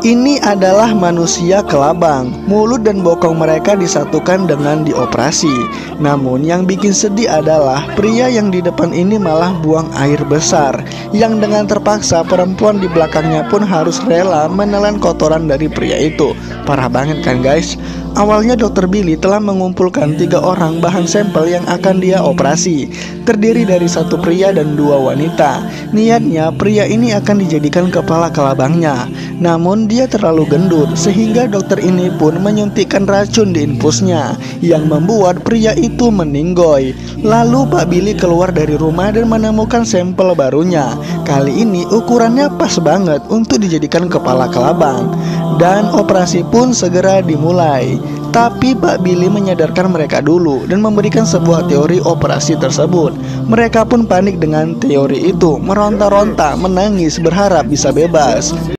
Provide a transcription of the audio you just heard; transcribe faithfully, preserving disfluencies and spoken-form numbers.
Ini adalah manusia kelabang. Mulut dan bokong mereka disatukan dengan dioperasi. Namun yang bikin sedih adalah pria yang di depan ini malah buang air besar, yang dengan terpaksa perempuan di belakangnya pun harus rela menelan kotoran dari pria itu. Parah banget kan guys? Awalnya dokter Billy telah mengumpulkan tiga orang bahan sampel yang akan dia operasi, terdiri dari satu pria dan dua wanita. Niatnya pria ini akan dijadikan kepala kelabangnya. Namun dia terlalu gendut sehingga dokter ini pun menyuntikkan racun di infusnya, yang membuat pria itu meninggoy. Lalu Pak Billy keluar dari rumah dan menemukan sampel barunya. Kali ini ukurannya pas banget untuk dijadikan kepala kelabang. Dan operasi pun segera dimulai. Tapi Pak Billy menyadarkan mereka dulu dan memberikan sebuah teori operasi tersebut. Mereka pun panik dengan teori itu, meronta-ronta, menangis, berharap bisa bebas.